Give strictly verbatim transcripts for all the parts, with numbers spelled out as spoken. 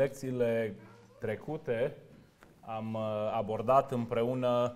lecțiile trecute am abordat împreună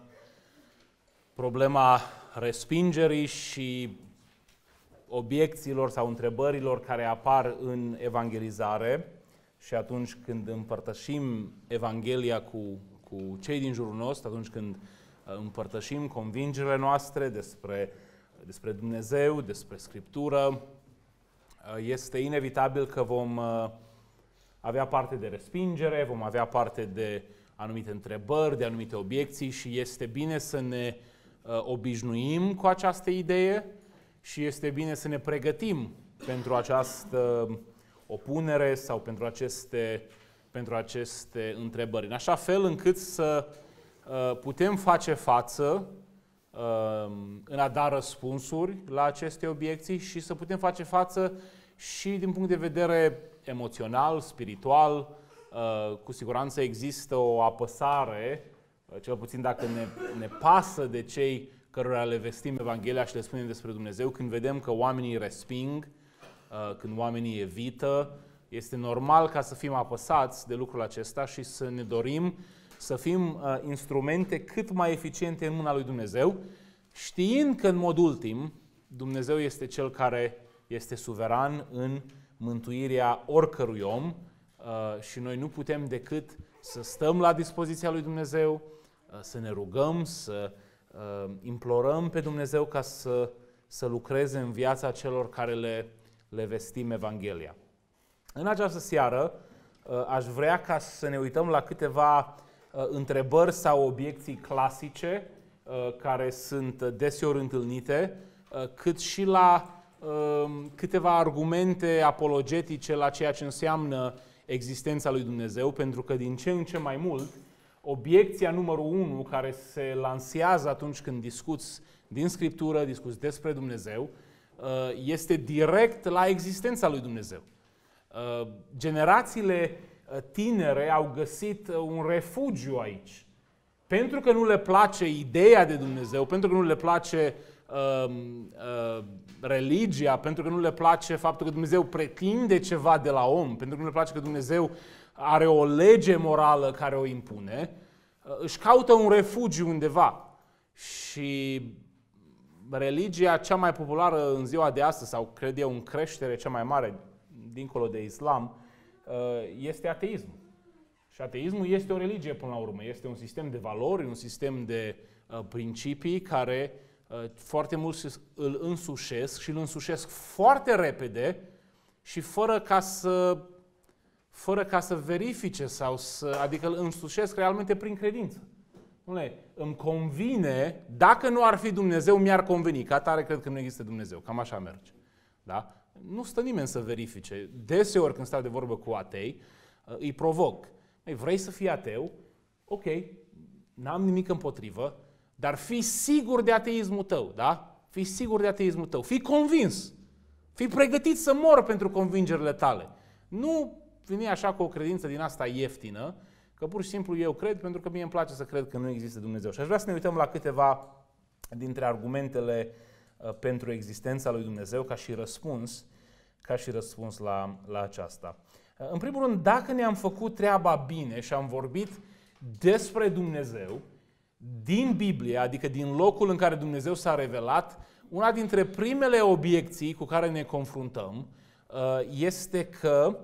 problema respingerii și obiecțiilor sau întrebărilor care apar în evangelizare și atunci când împărtășim Evanghelia cu, cu cei din jurul nostru, atunci când împărtășim convingerile noastre despre, despre Dumnezeu, despre Scriptură, este inevitabil că vom avea parte de respingere, vom avea parte de anumite întrebări, de anumite obiecții și este bine să ne obișnuim cu această idee și este bine să ne pregătim pentru această opunere sau pentru aceste, pentru aceste întrebări, în așa fel încât să putem face față în a da răspunsuri la aceste obiecții și să putem face față și din punct de vedere emoțional, spiritual. Cu siguranță există o apăsare, cel puțin dacă ne, ne pasă de cei cărora le vestim Evanghelia și le spunem despre Dumnezeu, când vedem că oamenii resping, când oamenii evită, este normal ca să fim apăsați de lucrul acesta și să ne dorim să fim instrumente cât mai eficiente în mâna lui Dumnezeu, știind că în mod ultim Dumnezeu este Cel care este suveran în mântuirea oricărui om și noi nu putem decât să stăm la dispoziția lui Dumnezeu, să ne rugăm, să implorăm pe Dumnezeu ca să, să lucreze în viața celor care le, le vestim Evanghelia. În această seară aș vrea ca să ne uităm la câteva întrebări sau obiecții clasice care sunt deseori întâlnite, cât și la câteva argumente apologetice la ceea ce înseamnă existența lui Dumnezeu, pentru că din ce în ce mai mult obiecția numărul unu care se lansează atunci când discuți din Scriptură, discuți despre Dumnezeu, este direct la existența lui Dumnezeu. Generațiile tinere au găsit un refugiu aici. Pentru că nu le place ideea de Dumnezeu, pentru că nu le place uh, uh, religia, pentru că nu le place faptul că Dumnezeu pretinde ceva de la om, pentru că nu le place că Dumnezeu are o lege morală care o impune, uh, își caută un refugiu undeva. Și religia cea mai populară în ziua de astăzi, sau cred eu în creștere cea mai mare, dincolo de islam, uh, este ateismul. Și ateismul este o religie până la urmă, este un sistem de valori, un sistem de uh, principii care uh, foarte mulți îl însușesc și îl însușesc foarte repede și fără ca să, fără ca să verifice, sau să, adică îl însușesc realmente prin credință. Dom'le, îmi convine, dacă nu ar fi Dumnezeu, mi-ar conveni, ca tare cred că nu există Dumnezeu, cam așa merge. Da? Nu stă nimeni să verifice. Deseori când stau de vorbă cu atei, uh, îi provoc. Vrei să fii ateu? Ok, n-am nimic împotrivă, dar fii sigur de ateismul tău, da? Fii sigur de ateismul tău, fii convins, fii pregătit să mor pentru convingerile tale. Nu veni așa cu o credință din asta ieftină, că pur și simplu eu cred pentru că mie îmi place să cred că nu există Dumnezeu. Și aș vrea să ne uităm la câteva dintre argumentele pentru existența lui Dumnezeu ca și răspuns, ca și răspuns la, la aceasta. În primul rând, dacă ne-am făcut treaba bine și am vorbit despre Dumnezeu din Biblie, adică din locul în care Dumnezeu s-a revelat, una dintre primele obiecții cu care ne confruntăm este că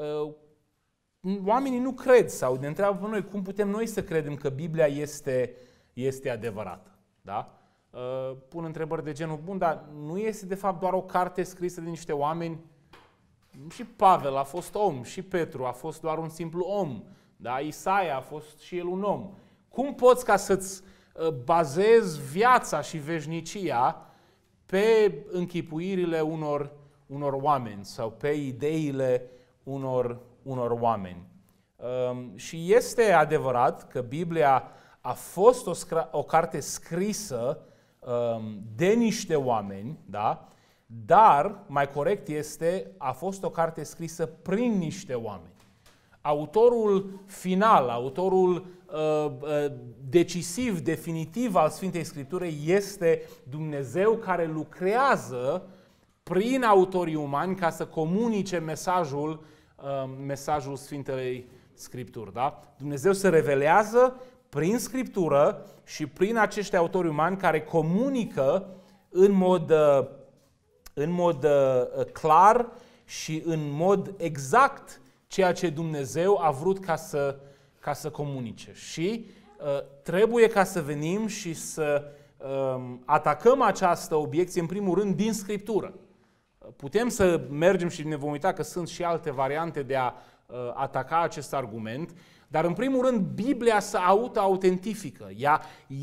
oamenii nu cred sau ne întreabă pe noi cum putem noi să credem că Biblia este, este adevărată. Da? Pun întrebări de genul, bun, dar nu este de fapt doar o carte scrisă de niște oameni? Și Pavel a fost om, și Petru a fost doar un simplu om, da? Isaia a fost și el un om. Cum poți ca să-ți bazezi viața și veșnicia pe închipuirile unor, unor oameni sau pe ideile unor, unor oameni? Um, și este adevărat că Biblia a fost o, o carte scrisă um, de niște oameni, da? Dar, mai corect este, a fost o carte scrisă prin niște oameni. Autorul final, autorul uh, uh, decisiv, definitiv al Sfintei Scripturi este Dumnezeu care lucrează prin autorii umani ca să comunice mesajul uh, mesajul Sfintelei Scripturi. Da? Dumnezeu se revelează prin Scriptură și prin acești autori umani care comunică în mod, uh, în mod uh, clar și în mod exact ceea ce Dumnezeu a vrut ca să, ca să comunice. Și uh, trebuie ca să venim și să uh, atacăm această obiecție, în primul rând, din Scriptură. Putem să mergem și ne vom uita că sunt și alte variante de a uh, ataca acest argument, dar în primul rând Biblia se auto-autentifică. Ea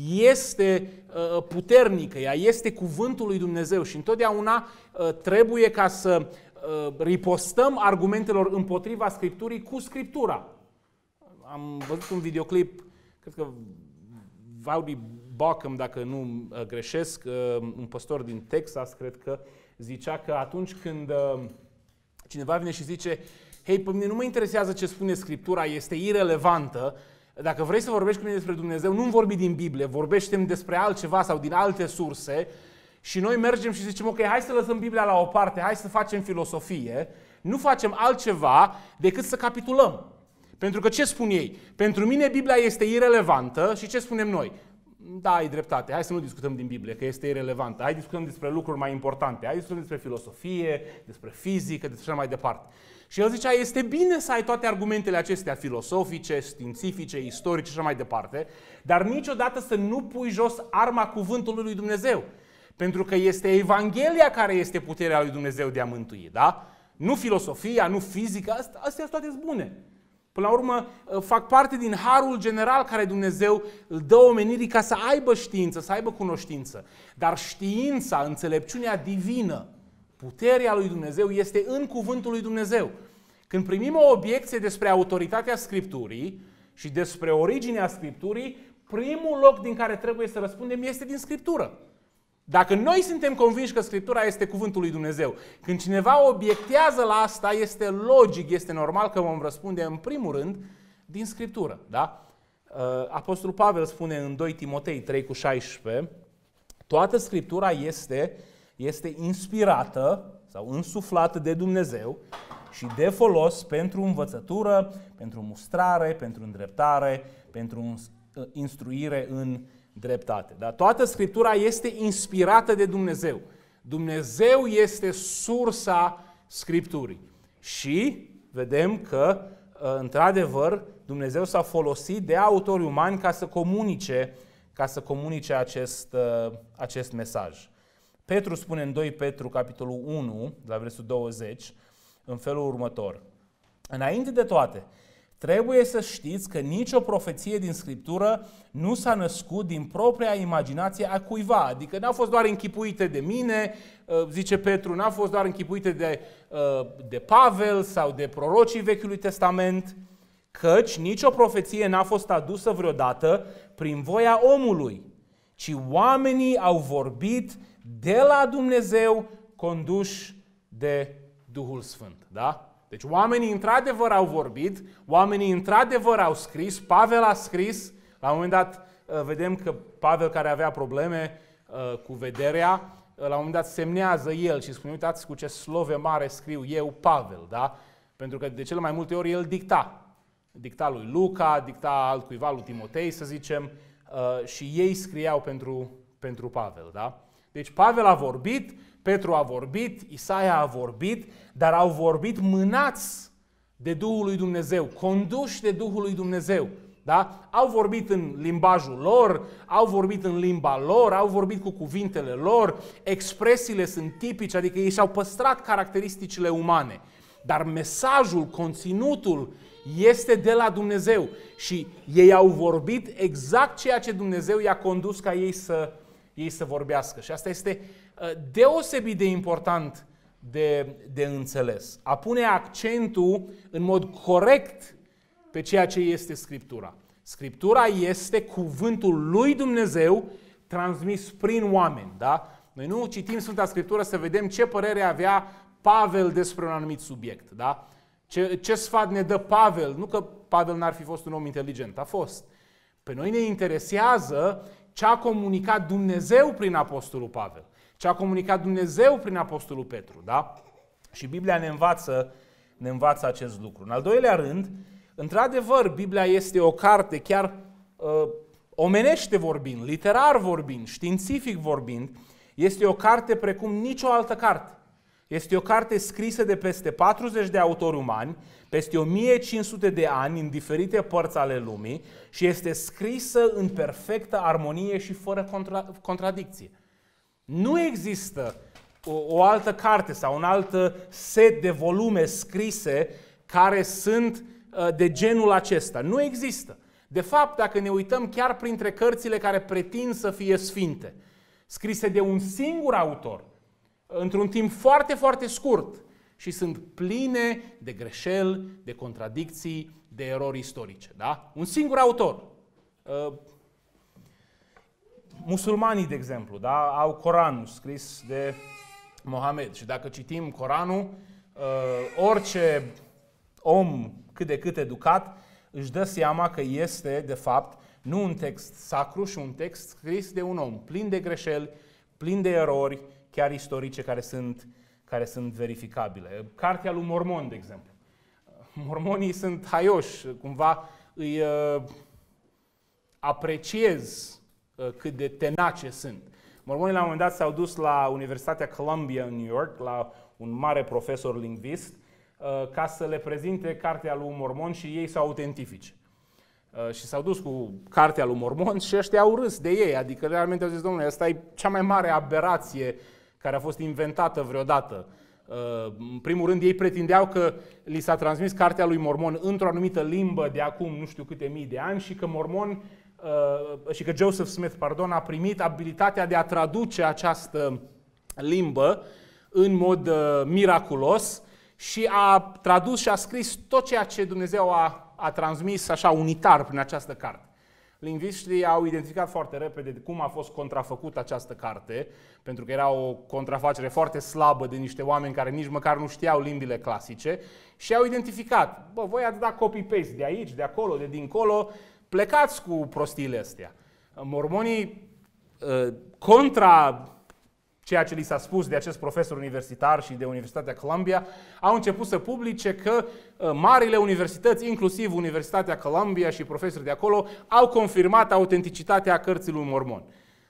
este uh, puternică, ea este cuvântul lui Dumnezeu și întotdeauna uh, trebuie ca să uh, ripostăm argumentelor împotriva Scripturii cu Scriptura. Am văzut un videoclip, cred că Vaudi Bockham, dacă nu uh, greșesc, uh, un păstor din Texas, cred că, zicea că atunci când uh, cineva vine și zice: hei, pe mine nu mă interesează ce spune Scriptura, este irelevantă. Dacă vrei să vorbești cu mine despre Dumnezeu, nu-mi vorbi din Biblie, vorbește-mi despre altceva sau din alte surse. Și noi mergem și zicem: ok, hai să lăsăm Biblia la o parte, hai să facem filosofie. Nu facem altceva decât să capitulăm. Pentru că ce spun ei? Pentru mine Biblia este irelevantă și ce spunem noi? Da, ai dreptate, hai să nu discutăm din Biblie, că este irelevantă. Hai să discutăm despre lucruri mai importante. Hai să discutăm despre filosofie, despre fizică, despre așa mai departe. Și el zicea: este bine să ai toate argumentele acestea filosofice, științifice, istorice și așa mai departe, dar niciodată să nu pui jos arma cuvântului lui Dumnezeu. Pentru că este Evanghelia care este puterea lui Dumnezeu de a mântui, da? Nu filosofia, nu fizica, astea, astea toate sunt bune. Până la urmă, fac parte din harul general care Dumnezeu îl dă omenirii ca să aibă știință, să aibă cunoștință. Dar știința, înțelepciunea divină, puterea lui Dumnezeu este în cuvântul lui Dumnezeu. Când primim o obiecție despre autoritatea Scripturii și despre originea Scripturii, primul loc din care trebuie să răspundem este din Scriptură. Dacă noi suntem convinși că Scriptura este cuvântul lui Dumnezeu, când cineva obiectează la asta, este logic, este normal că vom răspunde în primul rând din Scriptură. Da? Apostolul Pavel spune în doi Timotei trei cu șaisprezece: toată Scriptura este, este inspirată sau însuflată de Dumnezeu și de folos pentru învățătură, pentru mustrare, pentru îndreptare, pentru instruire în dreptate. Da? Toată Scriptura este inspirată de Dumnezeu. Dumnezeu este sursa Scripturii. Și vedem că, într-adevăr, Dumnezeu s-a folosit de autori umani ca să comunice, ca să comunice acest, acest mesaj. Petru spune în doi Petru, capitolul unu, la versetul douăzeci, în felul următor: înainte de toate, trebuie să știți că nicio profeție din Scriptură nu s-a născut din propria imaginație a cuiva. Adică n-au fost doar închipuite de mine, zice Petru, n-au fost doar închipuite de, de Pavel sau de prorocii Vechiului Testament, căci nicio profeție n-a fost adusă vreodată prin voia omului, ci oamenii au vorbit de la Dumnezeu, conduși de Duhul Sfânt. Da? Deci oamenii într-adevăr au vorbit, oamenii într-adevăr au scris, Pavel a scris, la un moment dat vedem că Pavel, care avea probleme cu vederea, la un moment dat semnează el și spune: uitați cu ce slove mare scriu eu, Pavel, da? Pentru că de cele mai multe ori el dicta. Dicta lui Luca, dicta altcuiva, lui Timotei, să zicem, și ei scriau pentru, pentru Pavel, da? Deci Pavel a vorbit, Petru a vorbit, Isaia a vorbit, dar au vorbit mânați de Duhul lui Dumnezeu, conduși de Duhul lui Dumnezeu. Da? Au vorbit în limbajul lor, au vorbit în limba lor, au vorbit cu cuvintele lor, expresiile sunt tipice, adică ei și-au păstrat caracteristicile umane. Dar mesajul, conținutul este de la Dumnezeu și ei au vorbit exact ceea ce Dumnezeu i-a condus ca ei să, ei să vorbească. Și asta este deosebit de important de, de înțeles. A pune accentul în mod corect pe ceea ce este Scriptura. Scriptura este cuvântul lui Dumnezeu transmis prin oameni. Da? Noi nu citim Sfânta Scriptură să vedem ce părere avea Pavel despre un anumit subiect. Da? Ce, ce sfat ne dă Pavel? Nu că Pavel n-ar fi fost un om inteligent, a fost. Pe noi ne interesează ce a comunicat Dumnezeu prin Apostolul Pavel, ce a comunicat Dumnezeu prin Apostolul Petru. Da? Și Biblia ne învață ne învață acest lucru. În al doilea rând, într-adevăr, Biblia este o carte, chiar uh, omenește vorbind, literar vorbind, științific vorbind, este o carte precum nicio altă carte. Este o carte scrisă de peste patruzeci de autori umani, peste o mie cinci sute de ani în diferite părți ale lumii și este scrisă în perfectă armonie și fără contra- contradicție. Nu există o, o altă carte sau un alt set de volume scrise care sunt uh, de genul acesta. Nu există. De fapt, dacă ne uităm chiar printre cărțile care pretind să fie sfinte, scrise de un singur autor, într-un timp foarte, foarte scurt, și sunt pline de greșeli, de contradicții, de erori istorice. Da? Un singur autor. Uh, musulmanii, de exemplu, da? Au Coranul scris de Mohamed și dacă citim Coranul, uh, orice om cât de cât educat își dă seama că este, de fapt, nu un text sacru, și un text scris de un om plin de greșeli, plin de erori, chiar istorice, care sunt, care sunt verificabile. Cartea lui Mormon, de exemplu. Mormonii sunt haioși, cumva îi uh, apreciez uh, cât de tenace sunt. Mormonii la un moment dat s-au dus la Universitatea Columbia în New York, la un mare profesor lingvist, uh, ca să le prezinte cartea lui Mormon și ei să o autentifice. Uh, și s-au dus cu cartea lui Mormon și ăștia au râs de ei, adică realmente au zis, domnule, asta e cea mai mare aberație care a fost inventată vreodată. În primul rând, ei pretindeau că li s-a transmis cartea lui Mormon într-o anumită limbă de acum nu știu câte mii de ani și că Mormon și că Joseph Smith, pardon, a primit abilitatea de a traduce această limbă în mod miraculos și a tradus și a scris tot ceea ce Dumnezeu a, a transmis așa unitar prin această carte. Lingviștii au identificat foarte repede cum a fost contrafăcută această carte, pentru că era o contrafacere foarte slabă de niște oameni care nici măcar nu știau limbile clasice și au identificat, bă, voi ați dat copy-paste de aici, de acolo, de dincolo, plecați cu prostiile astea. Mormonii, contra ceea ce li s-a spus de acest profesor universitar și de Universitatea Columbia, au început să publice că marile universități, inclusiv Universitatea Columbia și profesorii de acolo, au confirmat autenticitatea cărții lui Mormon.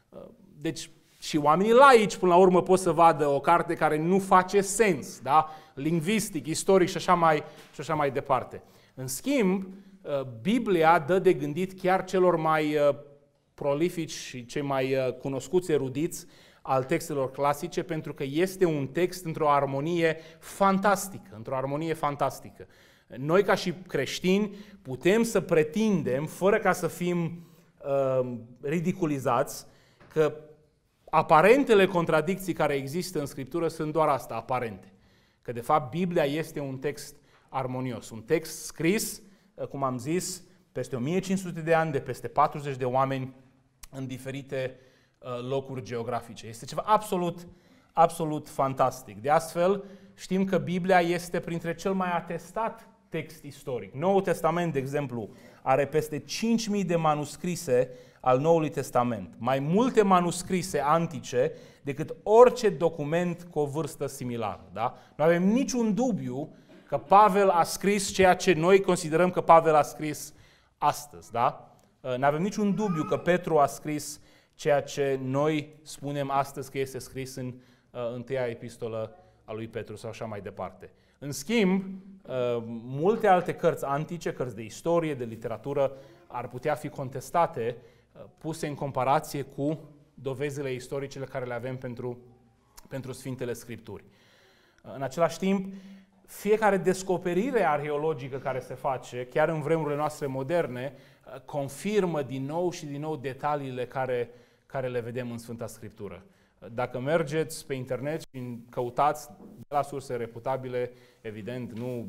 Deci și oamenii laici, până la urmă, pot să vadă o carte care nu face sens, da? Lingvistic, istoric și așa, mai, și așa mai departe. În schimb, Biblia dă de gândit chiar celor mai prolifici și cei mai cunoscuți erudiți al textelor clasice, pentru că este un text într-o armonie fantastică, într-o armonie fantastică. Noi, ca și creștini, putem să pretindem, fără ca să fim uh, ridiculizați, că aparentele contradicții care există în Scriptură sunt doar asta, aparente. Că, de fapt, Biblia este un text armonios, un text scris, cum am zis, peste o mie cinci sute de ani, de peste patruzeci de oameni în diferite locuri geografice. Este ceva absolut, absolut fantastic. De astfel, știm că Biblia este printre cel mai atestat text istoric. Noul Testament, de exemplu, are peste cinci mii de manuscrise al Noului Testament, mai multe manuscrise antice decât orice document cu o vârstă similară. Da? Nu avem niciun dubiu că Pavel a scris ceea ce noi considerăm că Pavel a scris astăzi. Da? Nu avem niciun dubiu că Petru a scris ceea ce noi spunem astăzi că este scris în uh, întâia epistolă a lui Petru sau așa mai departe. În schimb, uh, multe alte cărți antice, cărți de istorie, de literatură, ar putea fi contestate, uh, puse în comparație cu dovezile istorice care le avem pentru, pentru Sfintele Scripturi. Uh, în același timp, fiecare descoperire arheologică care se face, chiar în vremurile noastre moderne, uh, confirmă din nou și din nou detaliile care care le vedem în Sfânta Scriptură. Dacă mergeți pe internet și căutați de la surse reputabile, evident, nu,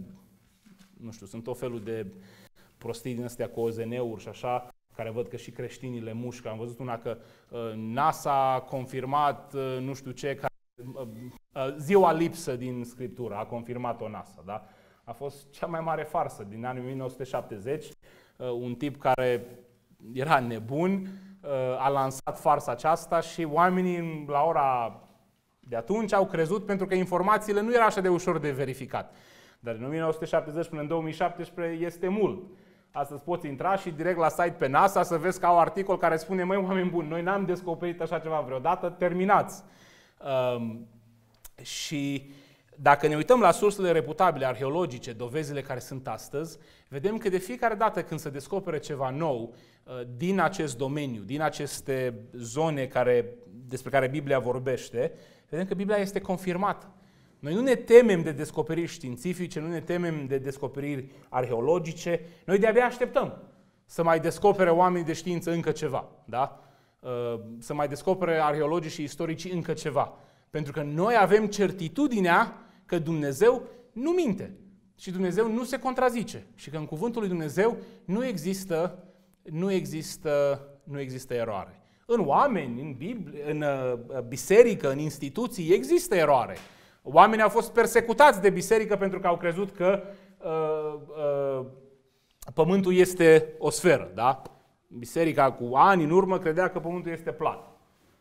nu știu, sunt tot felul de prostii din astea cu O Z N-uri și așa, care văd că și creștinii le mușcă. Am văzut una că uh, NASA a confirmat uh, nu știu ce, care, uh, uh, ziua lipsă din Scriptură, a confirmat-o NASA. Da? A fost cea mai mare farsă din anii o mie nouă sute șaptezeci, uh, un tip care era nebun, a lansat farsa aceasta și oamenii la ora de atunci au crezut, pentru că informațiile nu erau așa de ușor de verificat. Dar din o mie nouă sute șaptezeci până în două mii șaptesprezece este mult. Astăzi poți intra și direct la site pe NASA să vezi că au articol care spune: măi, oameni buni, noi n-am descoperit așa ceva vreodată, terminați. Um, și dacă ne uităm la sursele reputabile arheologice, dovezile care sunt astăzi, vedem că de fiecare dată când se descopere ceva nou uh, din acest domeniu, din aceste zone care, despre care Biblia vorbește, vedem că Biblia este confirmată. Noi nu ne temem de descoperiri științifice, nu ne temem de descoperiri arheologice, noi de-abia așteptăm să mai descopere oamenii de știință încă ceva, da? Să mai descopere arheologii și istoricii încă ceva. Pentru că noi avem certitudinea că Dumnezeu nu minte și Dumnezeu nu se contrazice și că în cuvântul lui Dumnezeu nu există, nu există, nu există eroare. În oameni, în Biblie, în biserică, în instituții există eroare. Oamenii au fost persecutați de biserică pentru că au crezut că uh, uh, pământul este o sferă, da? Biserica cu ani în urmă credea că pământul este plat.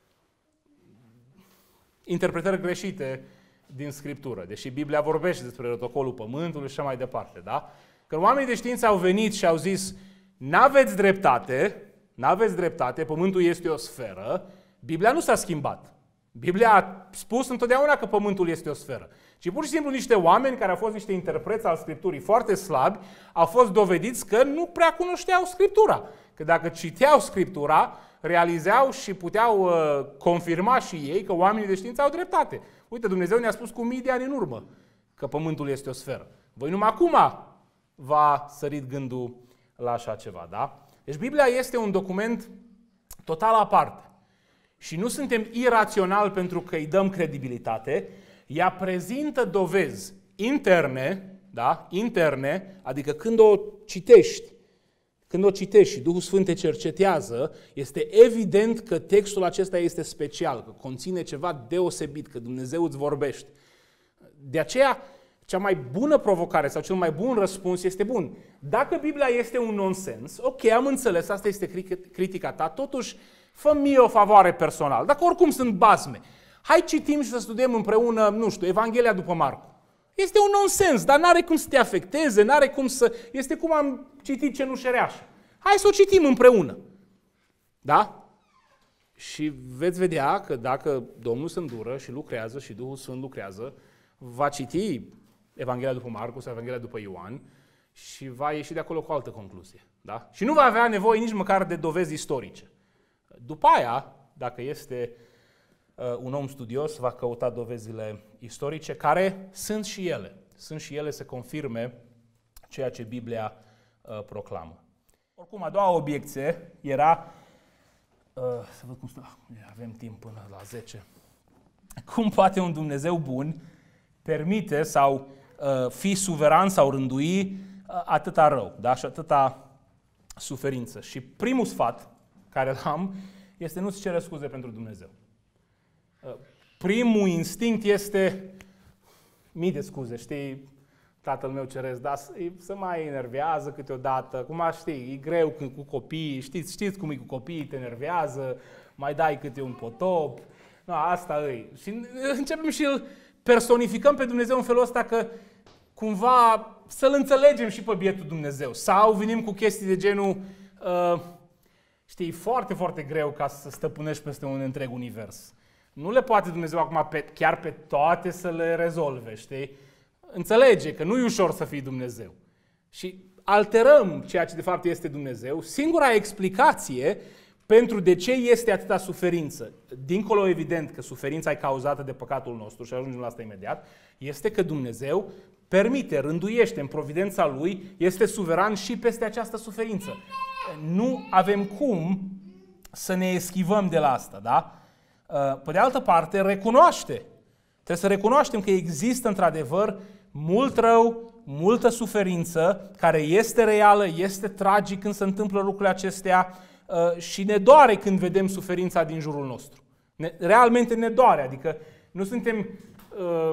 Interpretări greșite din Scriptură, deși Biblia vorbește despre rotocolul pământului și așa mai departe, da? Când oamenii de știință au venit și au zis: n-aveți dreptate, n-aveți dreptate, pământul este o sferă, Biblia nu s-a schimbat. Biblia a spus întotdeauna că pământul este o sferă. Și pur și simplu niște oameni care au fost niște interpreți al Scripturii foarte slabi au fost dovediți că nu prea cunoșteau Scriptura. Că dacă citeau Scriptura, realizau și puteau uh, confirma și ei că oamenii de știință au dreptate. Uite, Dumnezeu ne-a spus cu mii de ani în urmă că pământul este o sferă. Voi numai acum v-a sărit gândul la așa ceva, da? Deci Biblia este un document total aparte. Și nu suntem iraționali pentru că îi dăm credibilitate, ea prezintă dovezi interne, da? Interne, adică când o citești, când o citești și Duhul Sfânt te cercetează, este evident că textul acesta este special, că conține ceva deosebit, că Dumnezeu îți vorbește. De aceea, cea mai bună provocare sau cel mai bun răspuns este bun. Dacă Biblia este un nonsens, ok, am înțeles, asta este critica ta, totuși fă-mi mie o favoare personală, dacă oricum sunt basme. Hai citim și să studiem împreună, nu știu, Evanghelia după Marcu. Este un nonsens, dar n-are cum să te afecteze, n-are cum să... Este cum am citit Cenușăreașa. Hai să o citim împreună. Da? Și veți vedea că dacă Domnul se îndură și lucrează și Duhul Sfânt lucrează, va citi Evanghelia după Marcu sau Evanghelia după Ioan și va ieși de acolo cu o altă concluzie. Da? Și nu va avea nevoie nici măcar de dovezi istorice. După aia, dacă este uh, un om studios, va căuta dovezile istorice, care sunt și ele. Sunt și ele să confirme ceea ce Biblia uh, proclamă. Oricum, a doua obiecție era, uh, să văd cum stă, avem timp până la zece, cum poate un Dumnezeu bun permite sau uh, fi suveran sau rândui uh, atâta rău, da? Și atâta suferință. Și primul sfat care l-am este: nu-ți cere scuze pentru Dumnezeu. Primul instinct este mii de scuze, știi, tatăl meu ceresc, dar se mai enervează câteodată, cum știi, e greu cu copiii, știți, știți cum e cu copiii, te enervează, mai dai câte un potop, no, asta e. Și începem și îl personificăm pe Dumnezeu în felul ăsta că cumva să-L înțelegem și pe bietul Dumnezeu. Sau venim cu chestii de genul, uh, știi, e foarte, foarte greu ca să stăpânești peste un întreg univers. Nu le poate Dumnezeu acum pe, chiar pe toate să le rezolve, știi? Înțelege că nu e ușor să fii Dumnezeu. Și alterăm ceea ce de fapt este Dumnezeu. Singura explicație pentru de ce este atâta suferință, dincolo evident că suferința e cauzată de păcatul nostru, și ajungem la asta imediat, este că Dumnezeu permite, rânduiește în providența Lui, este suveran și peste această suferință. Nu avem cum să ne eschivăm de la asta, da? Pe de altă parte, recunoaște. Trebuie să recunoaștem că există într-adevăr mult rău, multă suferință, care este reală, este tragic când se întâmplă lucrurile acestea și ne doare când vedem suferința din jurul nostru. Ne, realmente ne doare, adică nu suntem uh,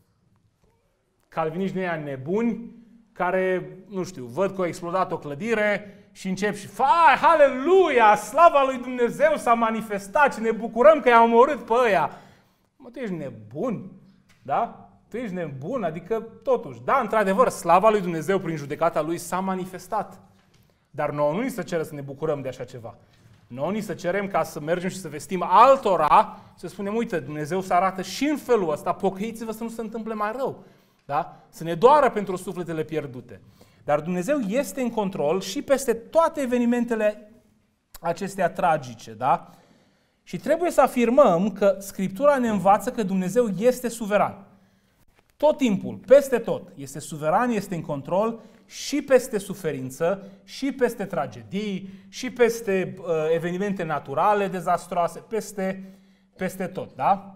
calviniști de aia nebuni care, nu știu, văd că a explodat o clădire și încep și fai, haleluia, slava lui Dumnezeu s-a manifestat și ne bucurăm că i-am omorât pe ăia. Mă, tu ești nebun, da? tu ești nebun, adică totuși, da, într-adevăr, slava lui Dumnezeu prin judecata lui s-a manifestat. Dar nouă nu ni se cere să ne bucurăm de așa ceva. Nouă ni se cerem ca să mergem și să vestim altora, să spunem, uite, Dumnezeu se arată și în felul ăsta, pocăiți-vă să nu se întâmple mai rău. Da? Să ne doară pentru sufletele pierdute. Dar Dumnezeu este în control și peste toate evenimentele acestea tragice. Da? Și trebuie să afirmăm că Scriptura ne învață că Dumnezeu este suveran. Tot timpul, peste tot, este suveran, este în control și peste suferință, și peste tragedii, și peste uh, evenimente naturale dezastroase, peste, peste tot. Da?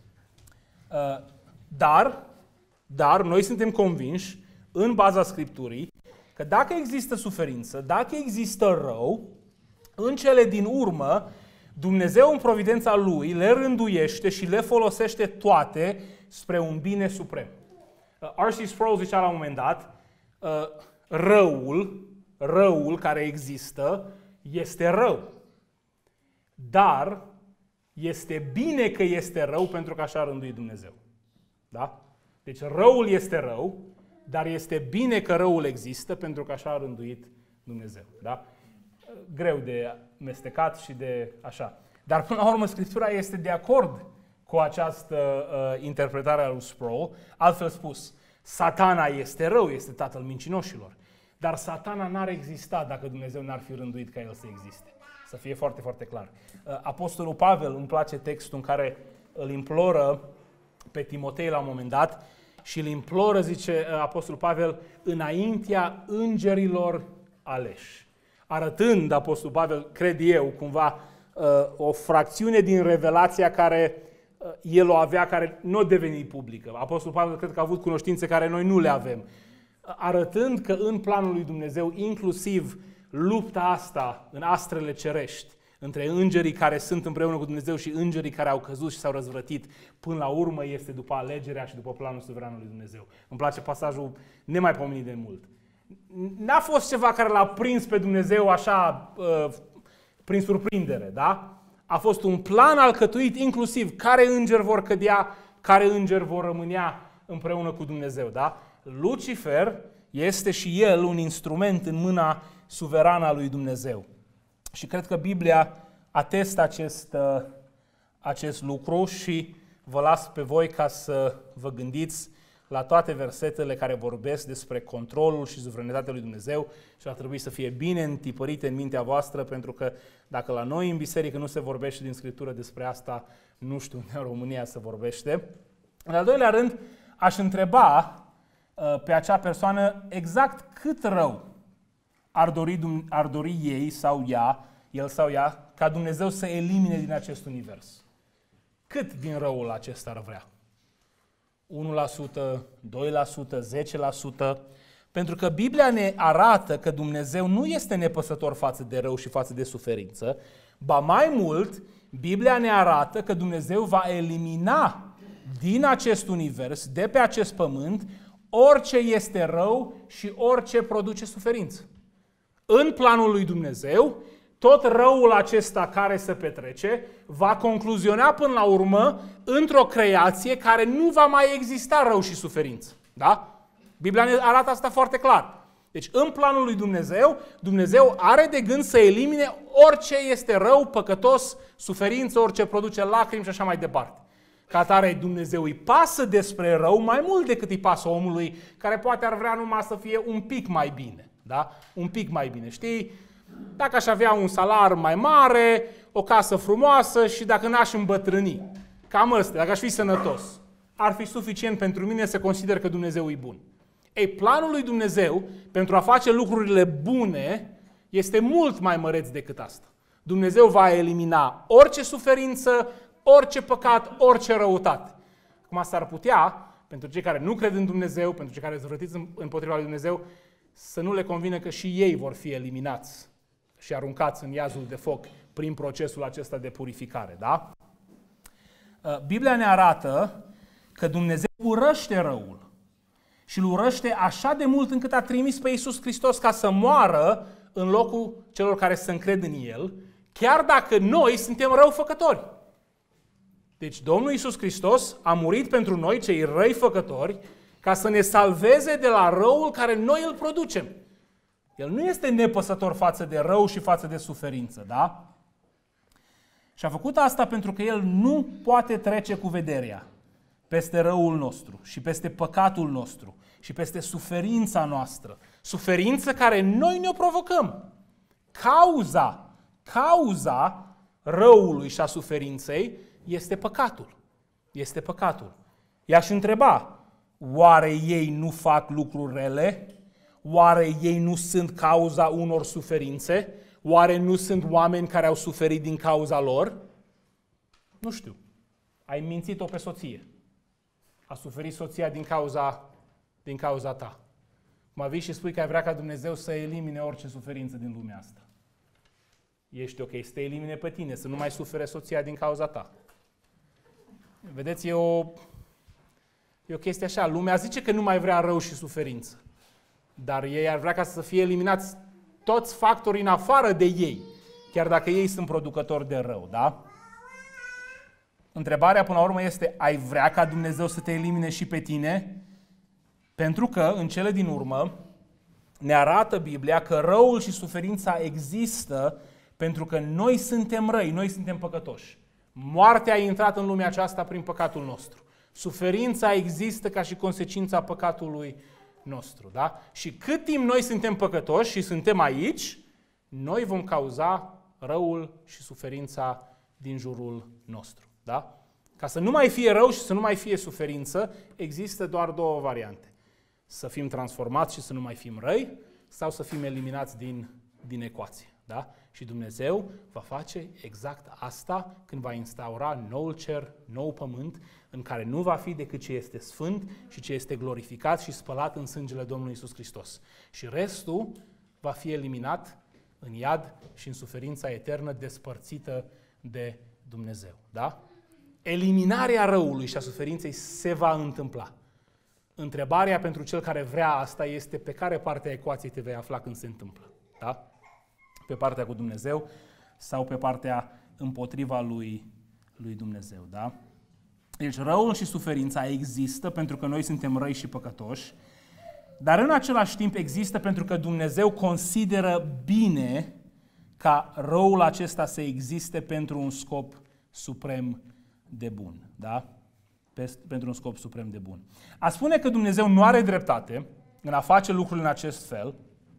Uh, dar, dar noi suntem convinși, în baza Scripturii, că dacă există suferință, dacă există rău, în cele din urmă, Dumnezeu în providența Lui le rânduiește și le folosește toate spre un bine suprem. R C Sproul zicea la un moment dat, răul, răul care există este rău. Dar este bine că este rău pentru că așa a rânduit Dumnezeu. Da? Deci răul este rău, dar este bine că răul există pentru că așa a rânduit Dumnezeu. Da? Greu de mestecat și de așa. Dar până la urmă Scriptura este de acord cu această uh, interpretare a lui Sproul. Altfel spus, Satana este rău, este tatăl mincinoșilor. Dar Satana n-ar exista dacă Dumnezeu n-ar fi rânduit ca el să existe. Să fie foarte, foarte clar. Uh, Apostolul Pavel, îmi place textul în care îl imploră pe Timotei la un moment dat și îl imploră, zice uh, Apostolul Pavel, înaintea îngerilor aleși. Arătând, Apostolul Pavel, cred eu, cumva, uh, o fracțiune din revelația care uh, el o avea, care nu a devenit publică. Apostolul Pavel cred că a avut cunoștințe care noi nu le avem. Uh, arătând că în planul lui Dumnezeu, inclusiv lupta asta în astrele cerești, între îngerii care sunt împreună cu Dumnezeu și îngerii care au căzut și s-au răzvrătit, până la urmă este după alegerea și după planul suveran al lui Dumnezeu. Îmi place pasajul nemaipomenit de mult. N-a fost ceva care l-a prins pe Dumnezeu așa, uh, prin surprindere, da? A fost un plan alcătuit inclusiv care îngeri vor cădea, care îngeri vor rămânea împreună cu Dumnezeu, da? Lucifer este și el un instrument în mâna suverană a lui Dumnezeu. Și cred că Biblia atestă acest, uh, acest lucru și vă las pe voi ca să vă gândiți la toate versetele care vorbesc despre controlul și suveranitatea lui Dumnezeu și ar trebui să fie bine întipărite în mintea voastră, pentru că dacă la noi în biserică nu se vorbește din Scriptură despre asta, nu știu unde în România se vorbește. În al doilea rând, aș întreba uh, pe acea persoană exact cât rău ar dori, ar dori ei sau ea, el sau ea, ca Dumnezeu să elimine din acest univers. Cât din răul acesta ar vrea? unu la sută, doi la sută, zece la sută, pentru că Biblia ne arată că Dumnezeu nu este nepăsător față de rău și față de suferință, ba mai mult, Biblia ne arată că Dumnezeu va elimina din acest univers, de pe acest pământ, orice este rău și orice produce suferință. În planul lui Dumnezeu, tot răul acesta care se petrece va concluziona până la urmă într-o creație care nu va mai exista rău și suferință. Da? Biblia ne arată asta foarte clar. Deci în planul lui Dumnezeu, Dumnezeu are de gând să elimine orice este rău, păcătos, suferință, orice produce lacrimi și așa mai departe. Ca atare, Dumnezeu îi pasă despre rău mai mult decât îi pasă omului care poate ar vrea numai să fie un pic mai bine. Da? Un pic mai bine, știi? Dacă aș avea un salar mai mare, o casă frumoasă și dacă n-aș îmbătrâni, cam ăsta, dacă aș fi sănătos, ar fi suficient pentru mine să consider că Dumnezeu e bun. Ei, planul lui Dumnezeu pentru a face lucrurile bune este mult mai măreț decât asta. Dumnezeu va elimina orice suferință, orice păcat, orice răutate. Acum asta ar putea, pentru cei care nu cred în Dumnezeu, pentru cei care sunt rătiți împotriva lui Dumnezeu, să nu le convină că și ei vor fi eliminați și aruncați în iazul de foc prin procesul acesta de purificare. Da? Biblia ne arată că Dumnezeu urăște răul și îl urăște așa de mult încât a trimis pe Iisus Hristos ca să moară în locul celor care se încred în El, chiar dacă noi suntem răufăcători. Deci Domnul Iisus Hristos a murit pentru noi, cei răifăcători, ca să ne salveze de la răul care noi îl producem. El nu este nepăsător față de rău și față de suferință, da? Și a făcut asta pentru că El nu poate trece cu vederea peste răul nostru și peste păcatul nostru și peste suferința noastră. Suferință care noi ne-o provocăm. Cauza, cauza răului și a suferinței este păcatul. Este păcatul. I-aș întreba, oare ei nu fac lucruri rele? Oare ei nu sunt cauza unor suferințe? Oare nu sunt oameni care au suferit din cauza lor? Nu știu. Ai mințit-o pe soție. A suferit soția din cauza, din cauza ta. Mă vii și spui că ai vrea ca Dumnezeu să elimine orice suferință din lumea asta. Ești ok să te elimine pe tine, să nu mai sufere soția din cauza ta. Vedeți, e o, e o chestie așa. Lumea zice că nu mai vrea rău și suferință. Dar ei ar vrea ca să fie eliminați toți factorii în afară de ei, chiar dacă ei sunt producători de rău, da? Întrebarea până la urmă este, ai vrea ca Dumnezeu să te elimine și pe tine? Pentru că, în cele din urmă, ne arată Biblia că răul și suferința există pentru că noi suntem răi, noi suntem păcătoși. Moartea a intrat în lumea aceasta prin păcatul nostru. Suferința există ca și consecința păcatului nostru, da? Și cât timp noi suntem păcătoși și suntem aici, noi vom cauza răul și suferința din jurul nostru, da? Ca să nu mai fie rău și să nu mai fie suferință, există doar două variante. Să fim transformați și să nu mai fim răi, sau să fim eliminați din, din ecuație, da? Și Dumnezeu va face exact asta când va instaura noul cer, nou pământ, în care nu va fi decât ce este sfânt și ce este glorificat și spălat în sângele Domnului Iisus Hristos. Și restul va fi eliminat în iad și în suferința eternă despărțită de Dumnezeu. Da? Eliminarea răului și a suferinței se va întâmpla. Întrebarea pentru cel care vrea asta este pe care parte a ecuației te vei afla când se întâmplă. Da? Pe partea cu Dumnezeu sau pe partea împotriva lui, lui Dumnezeu. Da? Deci răul și suferința există pentru că noi suntem răi și păcătoși, dar în același timp există pentru că Dumnezeu consideră bine ca răul acesta să existe pentru un scop suprem de bun. Da? Pentru un scop suprem de bun. A spune că Dumnezeu nu are dreptate în a face lucrurile în acest fel,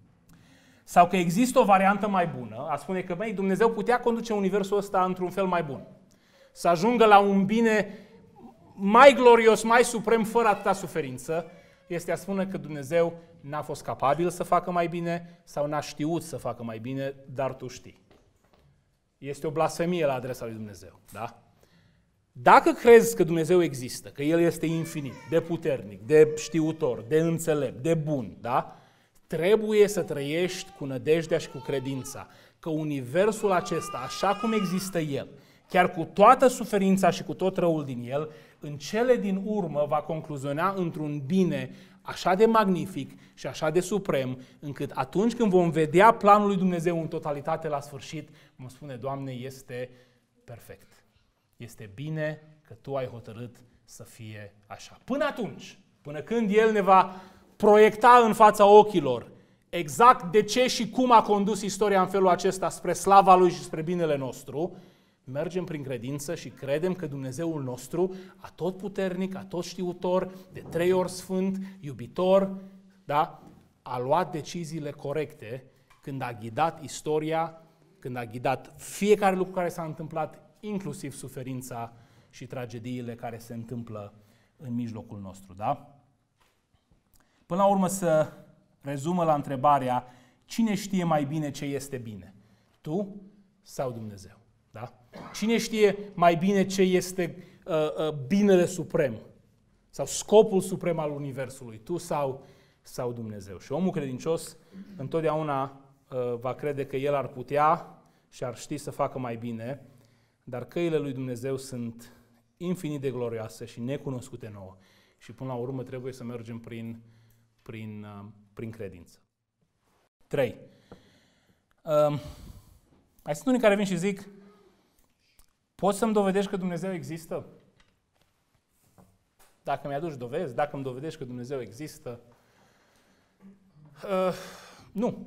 sau că există o variantă mai bună, a spune că băi, Dumnezeu putea conduce universul ăsta într-un fel mai bun. Să ajungă la un bine mai glorios, mai suprem, fără atâta suferință, este a spune că Dumnezeu n-a fost capabil să facă mai bine sau n-a știut să facă mai bine, dar tu știi. Este o blasfemie la adresa lui Dumnezeu. Da? Dacă crezi că Dumnezeu există, că El este infinit, de puternic, de știutor, de înțelept, de bun, da? Trebuie să trăiești cu nădejdea și cu credința că universul acesta, așa cum există el, chiar cu toată suferința și cu tot răul din el, în cele din urmă va concluziona într-un bine așa de magnific și așa de suprem, încât atunci când vom vedea planul lui Dumnezeu în totalitate la sfârșit, vom spune, Doamne, este perfect. Este bine că Tu ai hotărât să fie așa. Până atunci, până când El ne va proiecta în fața ochilor exact de ce și cum a condus istoria în felul acesta spre slava Lui și spre binele nostru, mergem prin credință și credem că Dumnezeul nostru, atotputernic, atotștiutor, de trei ori sfânt, iubitor, da, a luat deciziile corecte când a ghidat istoria, când a ghidat fiecare lucru care s-a întâmplat, inclusiv suferința și tragediile care se întâmplă în mijlocul nostru. Da? Până la urmă să rezumă la întrebarea, cine știe mai bine ce este bine? Tu sau Dumnezeu? Da? Cine știe mai bine ce este uh, uh, binele suprem sau scopul suprem al universului? Tu sau, sau Dumnezeu? Și omul credincios întotdeauna uh, va crede că el ar putea și ar ști să facă mai bine, dar căile lui Dumnezeu sunt infinit de glorioase și necunoscute nouă. Și până la urmă trebuie să mergem prin, prin, uh, prin credință. trei. Uh, mai sunt unii care vin și zic, Poți să-mi dovedești că Dumnezeu există? Dacă mi-aduci dovezi, dacă îmi dovedești că Dumnezeu există, uh, nu.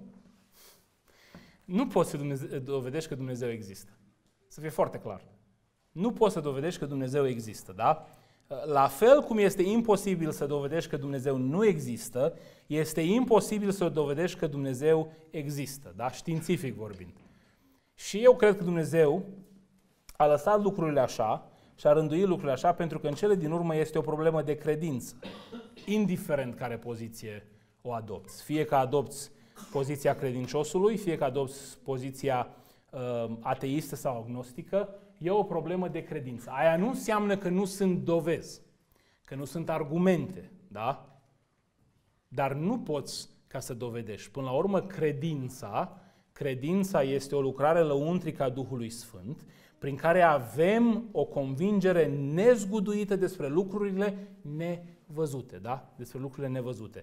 Nu poți să Dumnezeu, dovedești că Dumnezeu există. Să fie foarte clar. Nu poți să dovedești că Dumnezeu există, da? La fel cum este imposibil să dovedești că Dumnezeu nu există, este imposibil să dovedești că Dumnezeu există, da? Științific vorbind. Și eu cred că Dumnezeu a lăsat lucrurile așa și a rânduit lucrurile așa pentru că în cele din urmă este o problemă de credință, indiferent care poziție o adopți. Fie că adopți poziția credinciosului, fie că adopți poziția uh, ateistă sau agnostică, e o problemă de credință. Aia nu înseamnă că nu sunt dovezi, că nu sunt argumente, da? Dar nu poți ca să dovedești. Până la urmă, credința, credința este o lucrare lăuntrică a Duhului Sfânt, prin care avem o convingere nezguduită despre lucrurile nevăzute, da? Despre lucrurile nevăzute.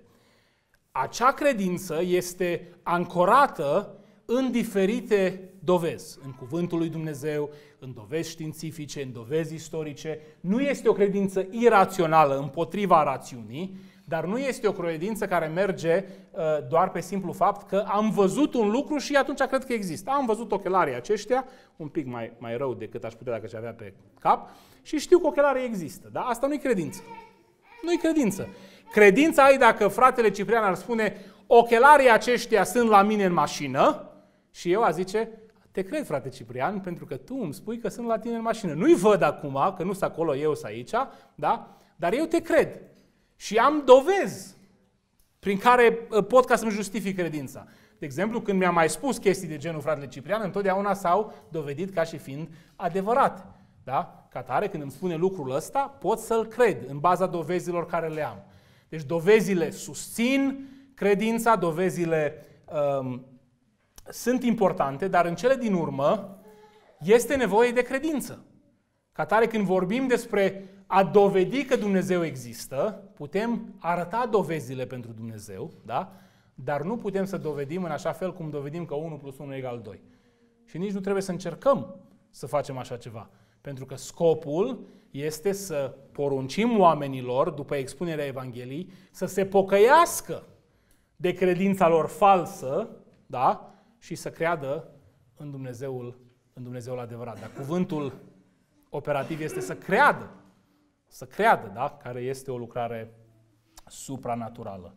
Acea credință este ancorată în diferite dovezi, în cuvântul lui Dumnezeu, în dovezi științifice, în dovezi istorice. Nu este o credință irațională împotriva rațiunii, dar nu este o credință care merge uh, doar pe simplu fapt că am văzut un lucru și atunci cred că există. Am văzut ochelarii aceștia, un pic mai, mai rău decât aș putea dacă ce avea pe cap, și știu că ochelarii există. Da? Asta nu-i credință. Nu-i credință. Credința ai dacă fratele Ciprian ar spune ochelarii aceștia sunt la mine în mașină și eu a zice, te cred, frate Ciprian, pentru că tu îmi spui că sunt la tine în mașină. Nu-i văd acum, că nu sunt acolo, eu sunt aici, da? Dar eu te cred. Și am dovezi prin care pot ca să-mi justific credința. De exemplu, când mi-a mai spus chestii de genul fratele Ciprian, întotdeauna s-au dovedit ca și fiind adevărate. Da? Ca tare, când îmi spune lucrul ăsta, pot să-l cred în baza dovezilor care le am. Deci dovezile susțin credința, dovezile um, sunt importante, dar în cele din urmă este nevoie de credință. Ca tare, când vorbim despre a dovedi că Dumnezeu există, putem arăta dovezile pentru Dumnezeu, da? Dar nu putem să dovedim în așa fel cum dovedim că unu plus unu egal doi. Și nici nu trebuie să încercăm să facem așa ceva. Pentru că scopul este să poruncim oamenilor, după expunerea Evangheliei, să se pocăiască de credința lor falsă, da? Și să creadă în Dumnezeul, în Dumnezeul adevărat. Dar cuvântul operativ este să creadă. Să creadă, da? Care este o lucrare supranaturală.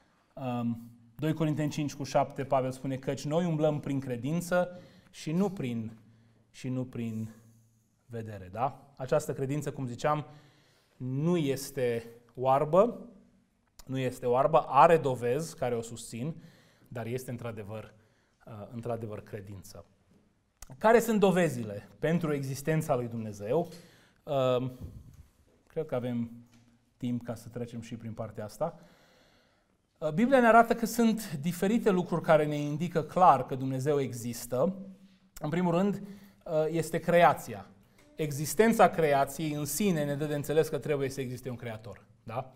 doi Corinteni cinci cu șapte, Pavel spune căci noi umblăm prin credință și nu prin, și nu prin vedere. Da? Această credință, cum ziceam, nu este oarbă, nu este oarbă, are dovezi care o susțin, dar este într-adevăr, într-adevăr credință. Care sunt dovezile pentru existența lui Dumnezeu? Cred că avem timp ca să trecem și prin partea asta. Biblia ne arată că sunt diferite lucruri care ne indică clar că Dumnezeu există. În primul rând, este creația. Existența creației în sine ne dă de înțeles că trebuie să existe un creator. Da?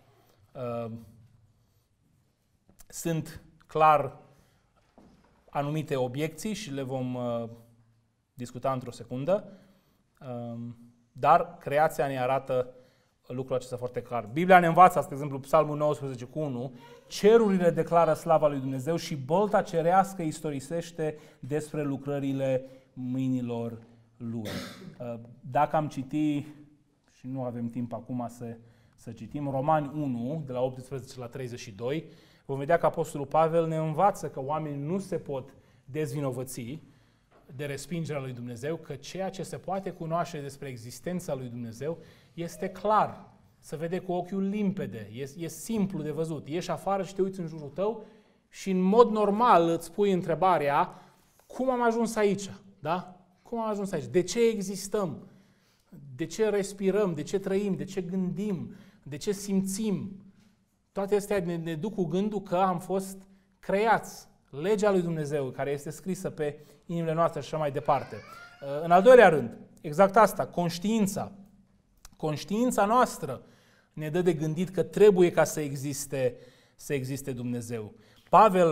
Sunt clar anumite obiecții și le vom discuta într-o secundă, dar creația ne arată lucrul acesta foarte clar. Biblia ne învață, de exemplu, Psalmul nouăsprezece cu unu, cerurile declară slava lui Dumnezeu și bolta cerească istorisește despre lucrările mâinilor lui. Dacă am citit, și nu avem timp acum să, să citim, Romani unu, de la optsprezece la treizeci și doi, vom vedea că Apostolul Pavel ne învață că oamenii nu se pot dezvinovăți de respingerea lui Dumnezeu, că ceea ce se poate cunoaște despre existența lui Dumnezeu este clar, se vede cu ochiul limpede, e, e simplu de văzut. Ieși afară și te uiți în jurul tău și în mod normal îți pui întrebarea, cum am ajuns aici? Da? Cum am ajuns aici? De ce existăm? De ce respirăm? De ce trăim? De ce gândim? De ce simțim? Toate astea ne, ne duc cu gândul că am fost creați. Legea lui Dumnezeu, care este scrisă pe inimile noastre și așa mai departe. În al doilea rând, exact asta, conștiința. Conștiința noastră ne dă de gândit că trebuie ca să existe, să existe Dumnezeu. Pavel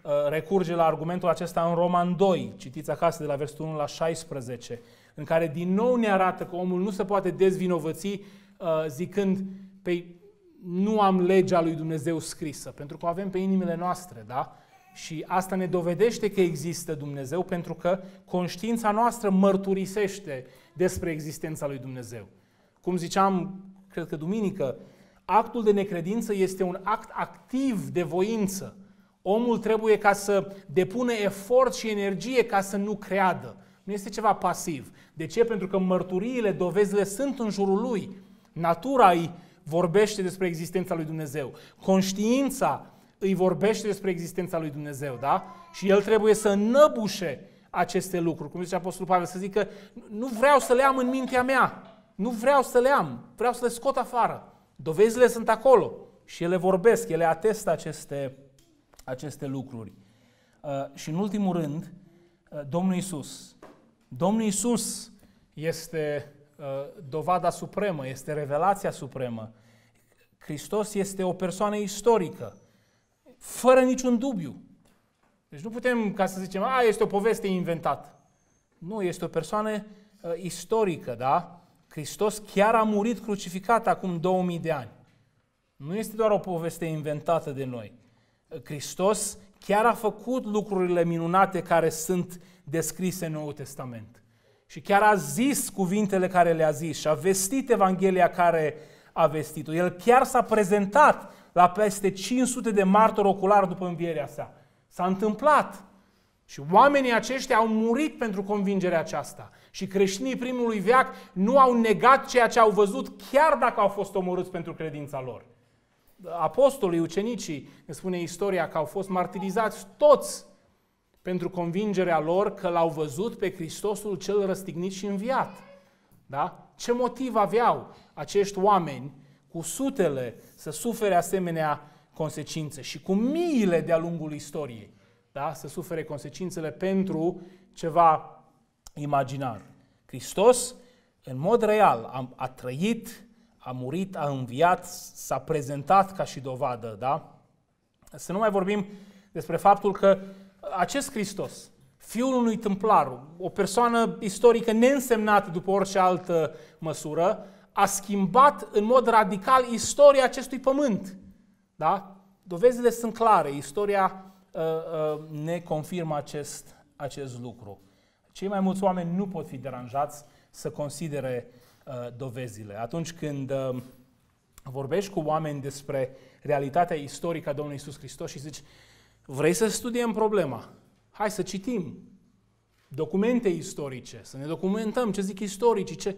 recurge la argumentul acesta în Roman doi, citiți acasă de la versetul unu la șaisprezece, în care din nou ne arată că omul nu se poate dezvinovăți zicând, pe nu am legea lui Dumnezeu scrisă, pentru că o avem pe inimile noastre, da? Și asta ne dovedește că există Dumnezeu, pentru că conștiința noastră mărturisește despre existența lui Dumnezeu. Cum ziceam, cred că duminică, actul de necredință este un act activ de voință. Omul trebuie ca să depună efort și energie ca să nu creadă. Nu este ceva pasiv. De ce? Pentru că mărturiile, dovezile sunt în jurul lui. Natura îi vorbește despre existența lui Dumnezeu. Conștiința îi vorbește despre existența lui Dumnezeu, da? Și el trebuie să înnăbușe aceste lucruri. Cum zice Apostolul Pavel, să zică, nu vreau să le am în mintea mea. Nu vreau să le am. Vreau să le scot afară. Dovezile sunt acolo și ele vorbesc, ele atestă aceste, aceste lucruri. Uh, și în ultimul rând, uh, Domnul Iisus. Domnul Iisus este uh, dovada supremă, este revelația supremă. Hristos este o persoană istorică, fără niciun dubiu. Deci nu putem ca să zicem, a, este o poveste inventată. Nu, este o persoană uh, istorică, da? Hristos chiar a murit crucificat acum două mii de ani. Nu este doar o poveste inventată de noi. Hristos chiar a făcut lucrurile minunate care sunt descrise în Noul Testament. Și chiar a zis cuvintele care le-a zis și a vestit Evanghelia care a vestit-o. El chiar s-a prezentat la peste cinci sute de martori oculari după învierea sa. S-a întâmplat. Și oamenii aceștia au murit pentru convingerea aceasta. Și creștinii primului veac nu au negat ceea ce au văzut, chiar dacă au fost omorâți pentru credința lor. Apostolii, ucenicii, ne spune istoria că au fost martirizați toți pentru convingerea lor că l-au văzut pe Hristosul cel răstignit și înviat. Da? Ce motiv aveau acești oameni cu sutele să sufere asemenea consecințe și cu miile de-a lungul istoriei, da? Să sufere consecințele pentru ceva imaginar. Hristos, în mod real, a, a trăit, a murit, a înviat, s-a prezentat ca și dovadă, da? Să nu mai vorbim despre faptul că acest Hristos, fiul unui tâmplar, o persoană istorică neînsemnată după orice altă măsură, a schimbat în mod radical istoria acestui pământ. Da? Dovezile sunt clare, istoria uh, uh, ne confirmă acest, acest lucru. Cei mai mulți oameni nu pot fi deranjați să considere uh, dovezile. Atunci când uh, vorbești cu oameni despre realitatea istorică a Domnului Iisus Hristos și zici, vrei să studiem problema? Hai să citim documente istorice, să ne documentăm ce zic istoricii, ce...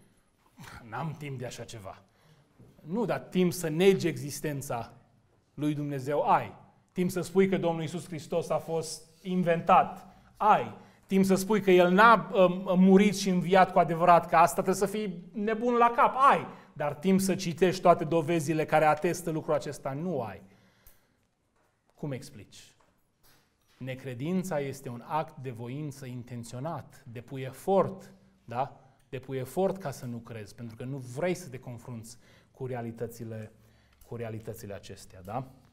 N-am timp de așa ceva. Nu, dar timp să negi existența lui Dumnezeu ai. Timp să spui că Domnul Iisus Hristos a fost inventat ai. Timp să spui că El n-a uh, murit și înviat cu adevărat, că asta trebuie să fii nebun la cap, ai. Dar timp să citești toate dovezile care atestă lucrul acesta, nu ai. Cum explici? Necredința este un act de voință intenționat, depui efort, da? Depui efort ca să nu crezi, pentru că nu vrei să te confrunți cu realitățile, cu realitățile acestea, da?